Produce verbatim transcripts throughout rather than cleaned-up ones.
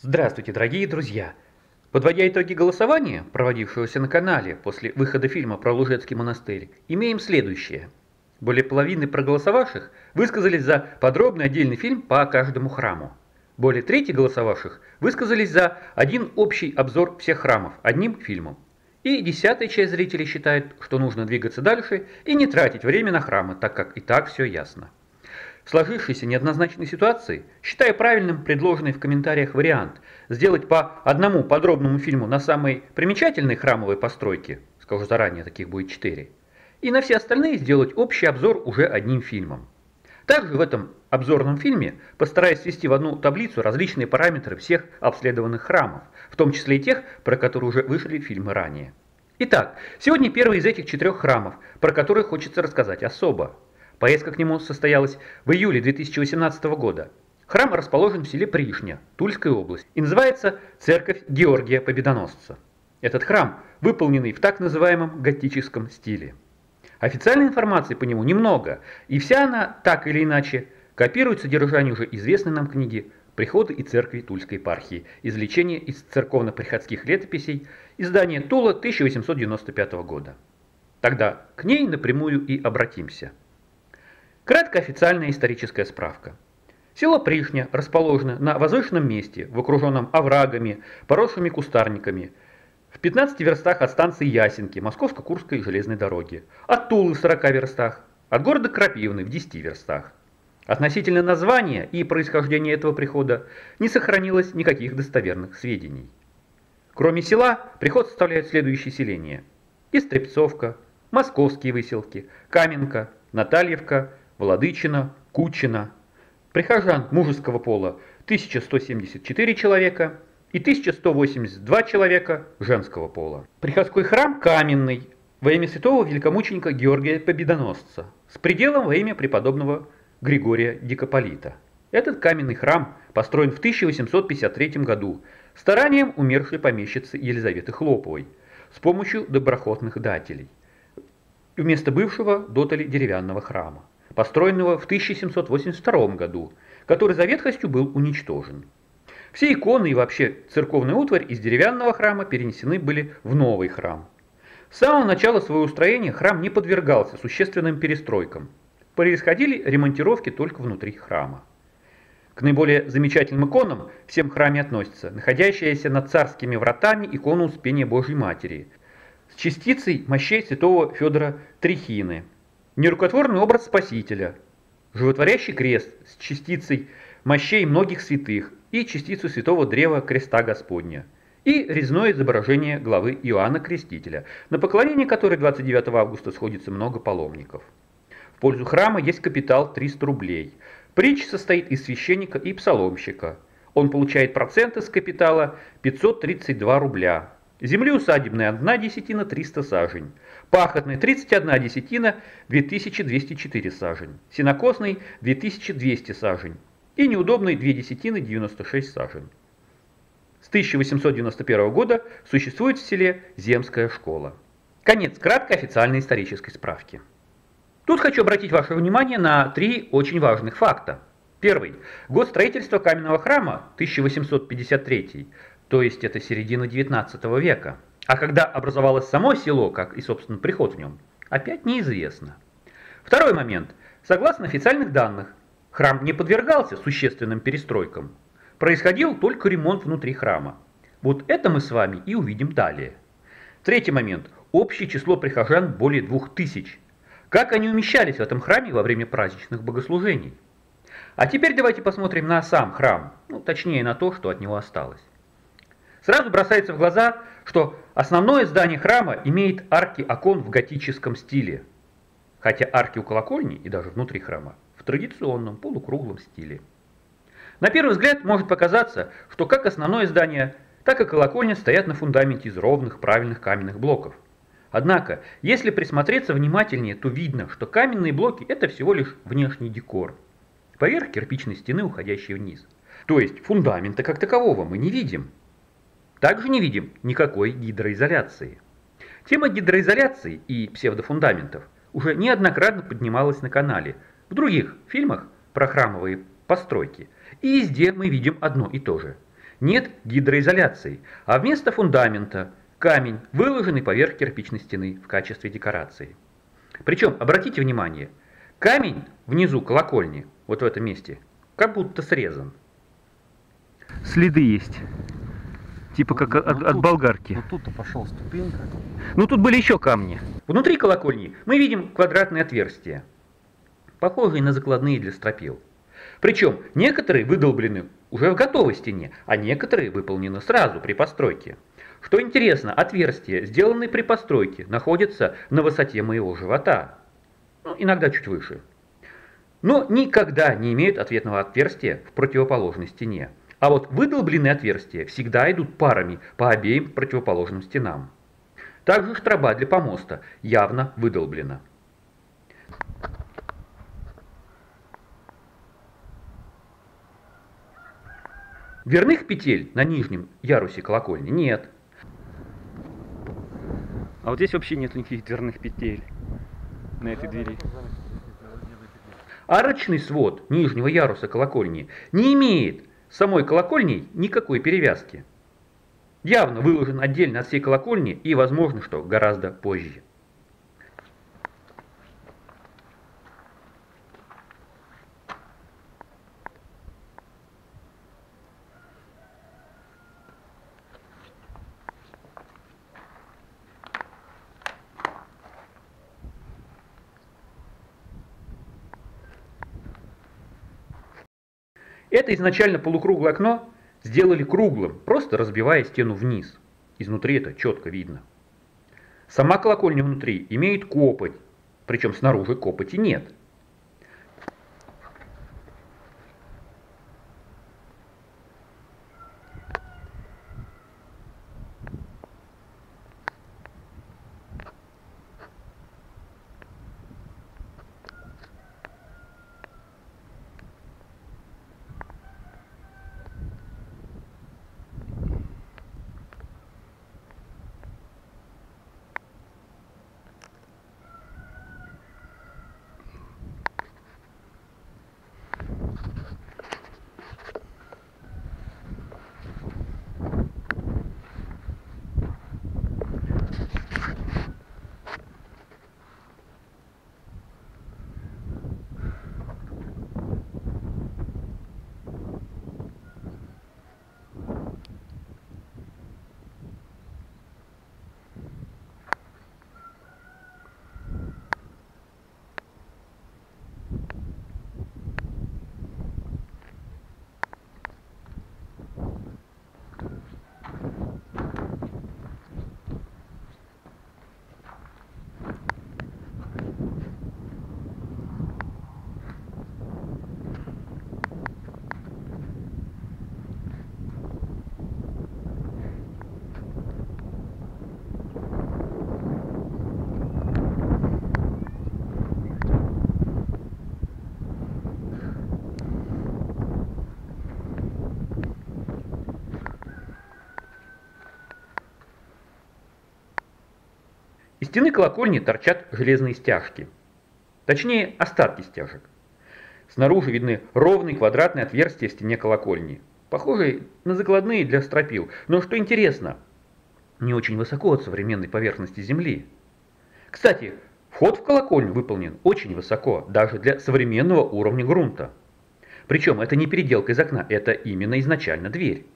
Здравствуйте, дорогие друзья! Подводя итоги голосования, проводившегося на канале после выхода фильма про Лужецкий монастырь, имеем следующее. Более половины проголосовавших высказались за подробный отдельный фильм по каждому храму. Более трети голосовавших высказались за один общий обзор всех храмов одним фильмом. И десятая часть зрителей считает, что нужно двигаться дальше и не тратить время на храмы, так как и так все ясно. В сложившейся неоднозначной ситуации считаю правильным предложенный в комментариях вариант сделать по одному подробному фильму на самые примечательные храмовые постройки, скажу заранее, таких будет четыре, и на все остальные сделать общий обзор уже одним фильмом. Также в этом обзорном фильме постараюсь свести в одну таблицу различные параметры всех обследованных храмов, в том числе и тех, про которые уже вышли фильмы ранее. Итак, сегодня первый из этих четырех храмов, про которые хочется рассказать особо. Поездка к нему состоялась в июле две тысячи восемнадцатого года. Храм расположен в селе Пришня, Тульской области, и называется Церковь Георгия Победоносца. Этот храм выполненный в так называемом готическом стиле. Официальной информации по нему немного, и вся она, так или иначе, копирует содержание уже известной нам книги «Приходы и церкви Тульской епархии. Извлечение из церковно-приходских летописей», издание Тула тысяча восемьсот девяносто пятого года. Тогда к ней напрямую и обратимся. Краткая официальная историческая справка. Село Пришня расположено на возвышенном месте, в окруженном оврагами, поросшими кустарниками, в пятнадцати верстах от станции Ясенки Московско-Курской железной дороги, от Тулы в сорока верстах, от города Крапивны в десяти верстах. Относительно названия и происхождения этого прихода не сохранилось никаких достоверных сведений. Кроме села, приход составляют следующие селения: Истребцовка, Московские Выселки, Каменка, Натальевка, Владычина, Кучина. Прихожан мужеского пола тысяча сто семьдесят четыре человека и тысяча сто восемьдесят два человека женского пола. Приходской храм каменный во имя святого великомученика Георгия Победоносца с пределом во имя преподобного Григория Дикополита. Этот каменный храм построен в тысяча восемьсот пятьдесят третьем году старанием умершей помещицы Елизаветы Хлоповой с помощью доброхотных дателей, вместо бывшего дотали деревянного храма, построенного в тысяча семьсот восемьдесят втором году, который за ветхостью был уничтожен. Все иконы и вообще церковная утварь из деревянного храма перенесены были в новый храм. С самого начала своего строения храм не подвергался существенным перестройкам. Происходили ремонтировки только внутри храма. К наиболее замечательным иконам в всем храме относится находящаяся над царскими вратами икона Успения Божьей Матери с частицей мощей святого Федора Трихины, нерукотворный образ Спасителя, животворящий крест с частицей мощей многих святых и частицу святого древа креста Господня, и резное изображение главы Иоанна Крестителя, на поклонение которой двадцать девятого августа сходится много паломников. В пользу храма есть капитал триста рублей. Притч состоит из священника и псаломщика. Он получает проценты с капитала пятьсот тридцать два рубля. Земли усадебной одна десятина триста сажень, пахотной тридцать одна десятина две тысячи двести четыре сажень, сенокосной две тысячи двести сажень и неудобной две десятины девяносто шесть сажень. С тысяча восемьсот девяносто первого года существует в селе земская школа. Конец краткой официальной исторической справки. Тут хочу обратить ваше внимание на три очень важных факта. Первый. Год строительства каменного храма тысяча восемьсот пятьдесят третий, то есть это середина девятнадцатого века. А когда образовалось само село, как и, собственно, приход в нем, опять неизвестно. Второй момент. Согласно официальных данных, храм не подвергался существенным перестройкам. Происходил только ремонт внутри храма. Вот это мы с вами и увидим далее. Третий момент. Общее число прихожан более двух тысяч. Как они умещались в этом храме во время праздничных богослужений? А теперь давайте посмотрим на сам храм, ну, точнее на то, что от него осталось. Сразу бросается в глаза, что основное здание храма имеет арки окон в готическом стиле, хотя арки у колокольни и даже внутри храма в традиционном полукруглом стиле. На первый взгляд может показаться, что как основное здание, так и колокольня стоят на фундаменте из ровных правильных каменных блоков. Однако, если присмотреться внимательнее, то видно, что каменные блоки – это всего лишь внешний декор, поверх кирпичной стены, уходящей вниз. То есть фундамента как такового мы не видим. Также не видим никакой гидроизоляции. Тема гидроизоляции и псевдофундаментов уже неоднократно поднималась на канале, в других фильмах про храмовые постройки. И везде мы видим одно и то же. Нет гидроизоляции, а вместо фундамента камень, выложенный поверх кирпичной стены в качестве декорации. Причем, обратите внимание, камень внизу колокольни, вот в этом месте, как будто срезан. Следы есть. Типа как Ну, от, ну, от тут- болгарки. Ну тут-то пошел ступенька. Ну тут были еще камни. Внутри колокольни мы видим квадратные отверстия, похожие на закладные для стропил. Причем некоторые выдолблены уже в готовой стене, а некоторые выполнены сразу при постройке. Что интересно, отверстия, сделанные при постройке, находятся на высоте моего живота, ну, иногда чуть выше. Но никогда не имеют ответного отверстия в противоположной стене. А вот выдолбленные отверстия всегда идут парами по обеим противоположным стенам. Также штроба для помоста явно выдолблена. Дверных петель на нижнем ярусе колокольни нет. А вот здесь вообще нет никаких дверных петель на этой двери. Арочный свод нижнего яруса колокольни не имеет с самой колокольней никакой перевязки. Явно выложен отдельно от всей колокольни и, возможно, что гораздо позже. Это изначально полукруглое окно сделали круглым, просто разбивая стену вниз. Изнутри это четко видно. Сама колокольня внутри имеет копоть, причем снаружи копоти нет. Из стены колокольни торчат железные стяжки. Точнее, остатки стяжек. Снаружи видны ровные квадратные отверстия в стене колокольни, похожие на закладные для стропил, но, что интересно, не очень высоко от современной поверхности земли. Кстати, вход в колокольню выполнен очень высоко, даже для современного уровня грунта. Причем это не переделка из окна, это именно изначально дверь.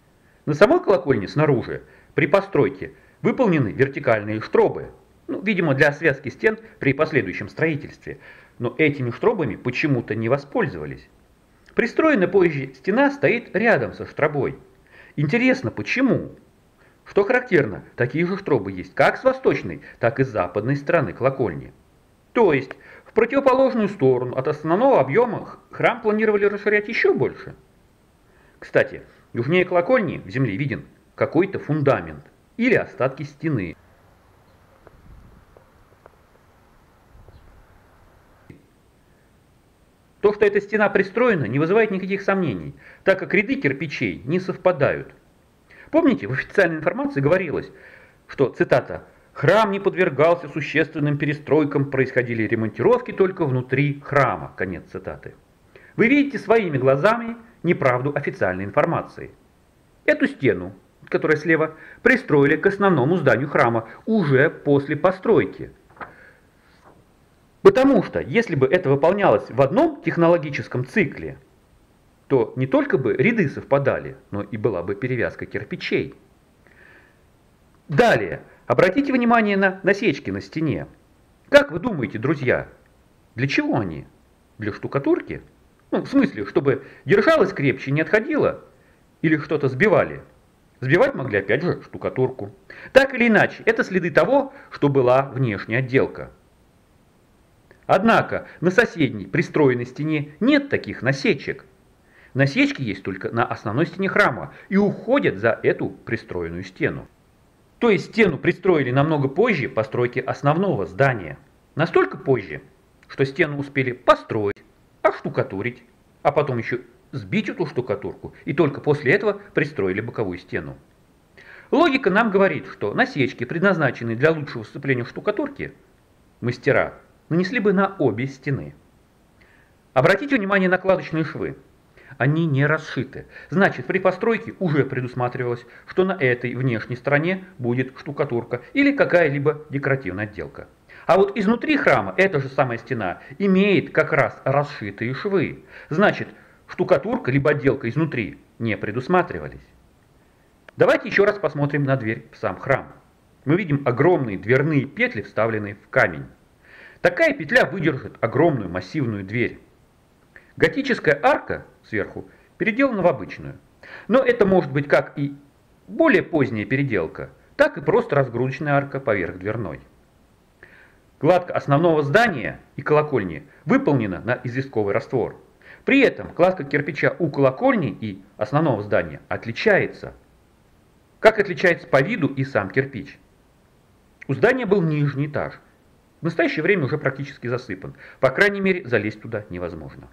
На самой колокольне снаружи, при постройке, выполнены вертикальные штробы, ну, видимо, для связки стен при последующем строительстве, но этими штробами почему-то не воспользовались. Пристроенная позже стена стоит рядом со штробой. Интересно, почему? Что характерно, такие же штробы есть как с восточной, так и с западной стороны колокольни. То есть, в противоположную сторону от основного объема храм планировали расширять еще больше. Кстати, южнее колокольни в земле виден какой-то фундамент или остатки стены. То, что эта стена пристроена, не вызывает никаких сомнений, так как ряды кирпичей не совпадают. Помните, в официальной информации говорилось, что, цитата, «храм не подвергался существенным перестройкам, происходили ремонтировки только внутри храма», конец цитаты. Вы видите своими глазами неправду официальной информации. Эту стену, которая слева, пристроили к основному зданию храма уже после постройки. Потому что, если бы это выполнялось в одном технологическом цикле, то не только бы ряды совпадали, но и была бы перевязка кирпичей. Далее, обратите внимание на насечки на стене. Как вы думаете, друзья, для чего они? Для штукатурки? Ну, в смысле, чтобы держалась крепче, не отходила? Или что-то сбивали? Сбивать могли, опять же, штукатурку. Так или иначе, это следы того, что была внешняя отделка. Однако на соседней пристроенной стене нет таких насечек. Насечки есть только на основной стене храма и уходят за эту пристроенную стену. То есть стену пристроили намного позже постройки основного здания. Настолько позже, что стену успели построить, оштукатурить, а потом еще сбить эту штукатурку, и только после этого пристроили боковую стену. Логика нам говорит, что насечки, предназначенные для лучшего сцепления штукатурки, мастера нанесли бы на обе стены. Обратите внимание на кладочные швы. Они не расшиты. Значит, при постройке уже предусматривалось, что на этой внешней стороне будет штукатурка или какая-либо декоративная отделка. А вот изнутри храма эта же самая стена имеет как раз расшитые швы. Значит, штукатурка либо отделка изнутри не предусматривались. Давайте еще раз посмотрим на дверь в сам храм. Мы видим огромные дверные петли, вставленные в камень. Такая петля выдержит огромную массивную дверь. Готическая арка сверху переделана в обычную. Но это может быть как и более поздняя переделка, так и просто разгрузочная арка поверх дверной. Кладка основного здания и колокольни выполнена на известковый раствор. При этом кладка кирпича у колокольни и основного здания отличается. Как отличается по виду и сам кирпич? У здания был нижний этаж. В настоящее время уже практически засыпан. По крайней мере, залезть туда невозможно.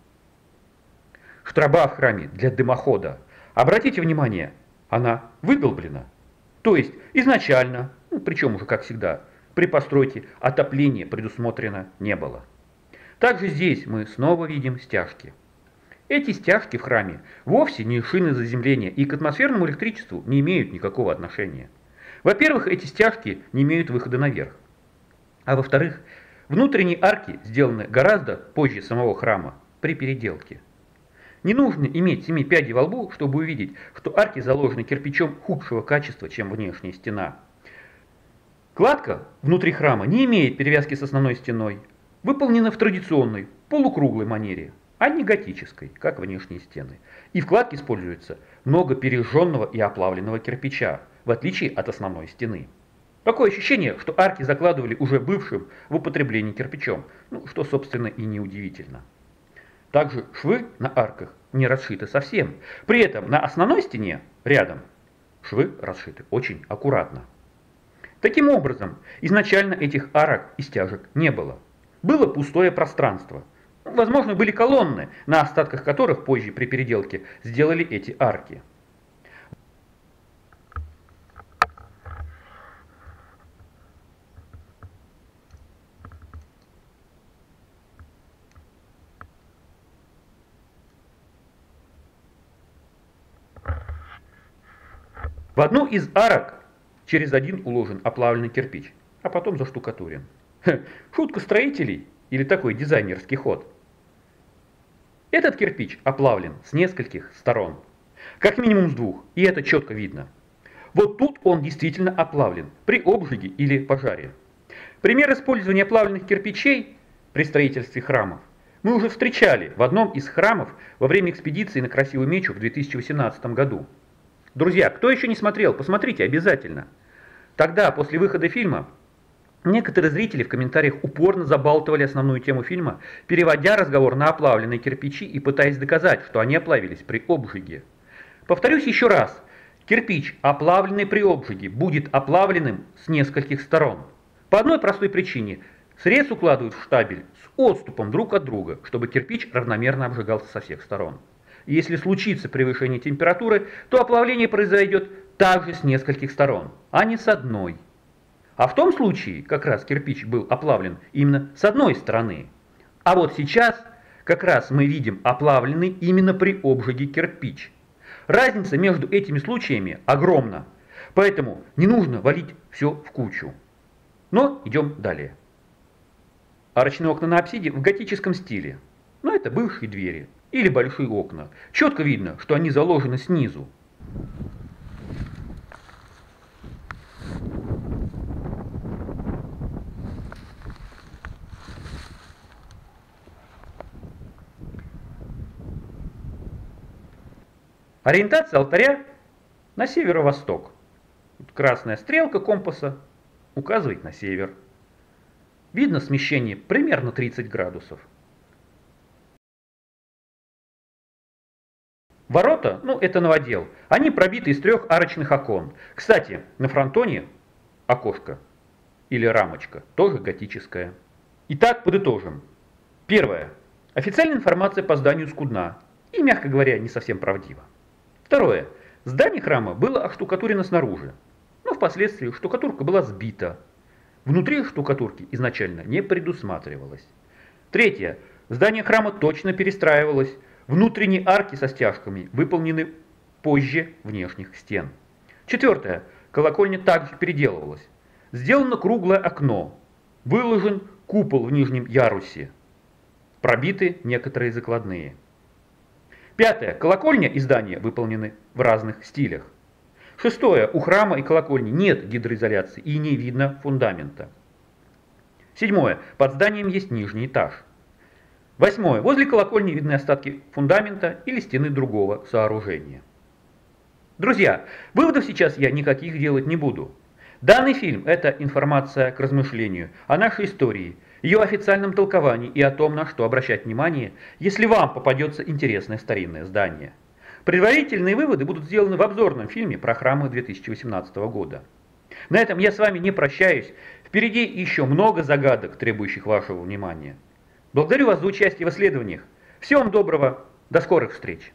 Штраба в храме для дымохода. Обратите внимание, она выдолблена. То есть изначально, ну, причем уже как всегда, при постройке отопления предусмотрено не было. Также здесь мы снова видим стяжки. Эти стяжки в храме вовсе не шины заземления и к атмосферному электричеству не имеют никакого отношения. Во-первых, эти стяжки не имеют выхода наверх. А во-вторых, внутренние арки сделаны гораздо позже самого храма, при переделке. Не нужно иметь семи пядей во лбу, чтобы увидеть, что арки заложены кирпичом худшего качества, чем внешняя стена. Кладка внутри храма не имеет перевязки с основной стеной, выполнена в традиционной, полукруглой манере, а не готической, как внешние стены. И в кладке используется много пережженного и оплавленного кирпича, в отличие от основной стены. Такое ощущение, что арки закладывали уже бывшим в употреблении кирпичом, ну, что, собственно, и неудивительно. Также швы на арках не расшиты совсем. При этом на основной стене, рядом, швы расшиты очень аккуратно. Таким образом, изначально этих арок и стяжек не было. Было пустое пространство. Возможно, были колонны, на остатках которых позже при переделке сделали эти арки. В одну из арок через один уложен оплавленный кирпич, а потом заштукатурен. Ха, шутка строителей или такой дизайнерский ход? Этот кирпич оплавлен с нескольких сторон, как минимум с двух, и это четко видно. Вот тут он действительно оплавлен при обжиге или пожаре. Пример использования оплавленных кирпичей при строительстве храмов мы уже встречали в одном из храмов во время экспедиции на Красивую Мечу в две тысячи восемнадцатом году. Друзья, кто еще не смотрел, посмотрите обязательно. Тогда, после выхода фильма, некоторые зрители в комментариях упорно забалтывали основную тему фильма, переводя разговор на оплавленные кирпичи и пытаясь доказать, что они оплавились при обжиге. Повторюсь еще раз, кирпич, оплавленный при обжиге, будет оплавленным с нескольких сторон. По одной простой причине. Срез укладывают в штабель с отступом друг от друга, чтобы кирпич равномерно обжигался со всех сторон. Если случится превышение температуры, то оплавление произойдет также с нескольких сторон, а не с одной. А в том случае как раз кирпич был оплавлен именно с одной стороны. А вот сейчас как раз мы видим оплавленный именно при обжиге кирпич. Разница между этими случаями огромна, поэтому не нужно валить все в кучу. Но идем далее. Арочные окна на апсиде в готическом стиле. Но это бывшие двери или большие окна. Четко видно, что они заложены снизу. Ориентация алтаря на северо-восток. Красная стрелка компаса указывает на север. Видно смещение примерно тридцать градусов. Ворота, ну это новодел, они пробиты из трех арочных окон. Кстати, на фронтоне окошко или рамочка тоже готическая. Итак, подытожим. Первое. Официальная информация по зданию скудна и, мягко говоря, не совсем правдива. Второе. Здание храма было оштукатурено снаружи, но впоследствии штукатурка была сбита. Внутри штукатурки изначально не предусматривалось. Третье. Здание храма точно перестраивалось. Внутренние арки со стяжками выполнены позже внешних стен. Четвертое. Колокольня также переделывалась. Сделано круглое окно. Выложен купол в нижнем ярусе. Пробиты некоторые закладные. Пятое. Колокольня и здание выполнены в разных стилях. Шестое. У храма и колокольни нет гидроизоляции и не видно фундамента. Седьмое. Под зданием есть нижний этаж. Восьмое. Возле колокольни видны остатки фундамента или стены другого сооружения. Друзья, выводов сейчас я никаких делать не буду. Данный фильм – это информация к размышлению о нашей истории, ее официальном толковании и о том, на что обращать внимание, если вам попадется интересное старинное здание. Предварительные выводы будут сделаны в обзорном фильме про храмы две тысячи восемнадцатого года. На этом я с вами не прощаюсь. Впереди еще много загадок, требующих вашего внимания. Благодарю вас за участие в исследованиях. Всего вам доброго. До скорых встреч.